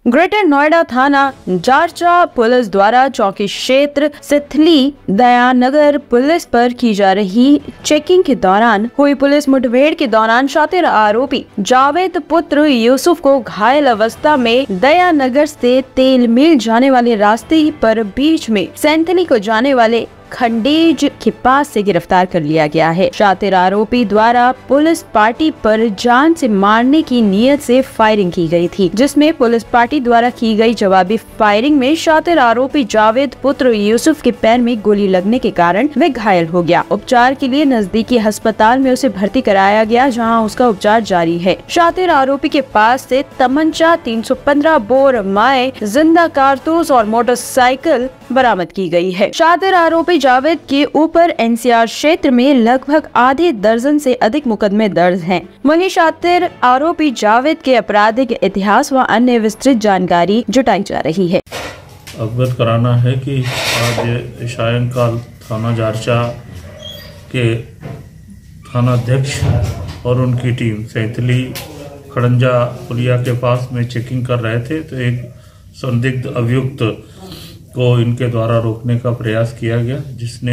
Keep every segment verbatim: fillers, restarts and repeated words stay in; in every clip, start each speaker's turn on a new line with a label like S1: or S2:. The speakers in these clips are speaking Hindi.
S1: ग्रेटर नोएडा थाना जारचा पुलिस द्वारा चौकी क्षेत्र सिथली दयानगर पुलिस पर की जा रही चेकिंग के दौरान हुई पुलिस मुठभेड़ के दौरान शातिर आरोपी जावेद पुत्र यूसुफ को घायल अवस्था में दयानगर से तेल मिल जाने वाले रास्ते पर बीच में सैंथली को जाने वाले खंडेज के पास से गिरफ्तार कर लिया गया है। शातिर आरोपी द्वारा पुलिस पार्टी पर जान से मारने की नीयत से फायरिंग की गई थी, जिसमें पुलिस पार्टी द्वारा की गई जवाबी फायरिंग में शातिर आरोपी जावेद पुत्र यूसुफ के पैर में गोली लगने के कारण वह घायल हो गया। उपचार के लिए नजदीकी अस्पताल में उसे भर्ती कराया गया, जहाँ उसका उपचार जारी है। शातिर आरोपी के पास से तमंचा, तीन सौ पंद्रह बोर माए, जिंदा कारतूस और मोटरसाइकिल बरामद की गई है। शातिर आरोपी जावेद के ऊपर एनसीआर क्षेत्र में लगभग आधे दर्जन से अधिक मुकदमे दर्ज हैं। वहीं शातिर आरोपी जावेद के आपराधिक इतिहास व अन्य विस्तृत जानकारी जुटाई जा रही है।
S2: अवगत कराना है कि आज सायंकाल थाना जारचा के थानाध्यक्ष और उनकी टीम सैंथली खड़ंजा पुलिया के पास में चेकिंग कर रहे थे, तो एक संदिग्ध अभियुक्त को इनके द्वारा रोकने का प्रयास किया गया, जिसने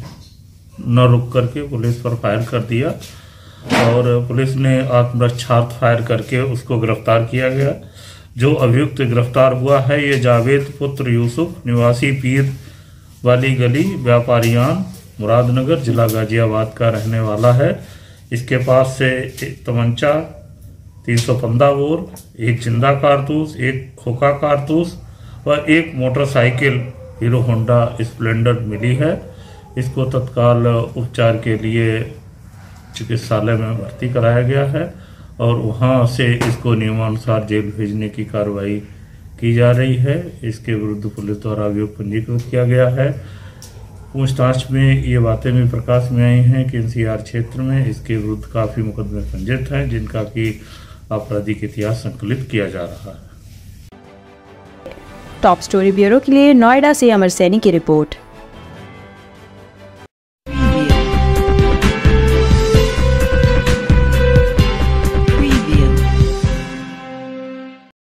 S2: न रुक करके पुलिस पर फायर कर दिया और पुलिस ने आत्मरक्षार्थ फायर करके उसको गिरफ्तार किया गया। जो अभियुक्त गिरफ्तार हुआ है ये जावेद पुत्र यूसुफ निवासी पीर वाली गली व्यापारियान मुरादनगर जिला गाजियाबाद का रहने वाला है। इसके पास से एक तमंचा, तीन सौ पंद्रह बोर, एक जिंदा कारतूस, एक खोखा कारतूस व एक मोटरसाइकिल हीरो होंडा स्प्लेंडर मिली है। इसको तत्काल उपचार के लिए चिकित्सालय में भर्ती कराया गया है और वहां से इसको नियमानुसार जेल भेजने की कार्रवाई की जा रही है। इसके विरुद्ध पुलिस द्वारा अभियोग पंजीकृत किया गया है। पूछताछ में ये बातें भी प्रकाश में आई हैं कि एनसीआर क्षेत्र में इसके विरुद्ध काफ़ी मुकदमे पंजीकृत हैं, जिनका कि आपराधिक इतिहास संकलित किया जा रहा है।
S1: टॉप स्टोरी ब्यूरो के लिए नोएडा से अमर सैनी की रिपोर्ट।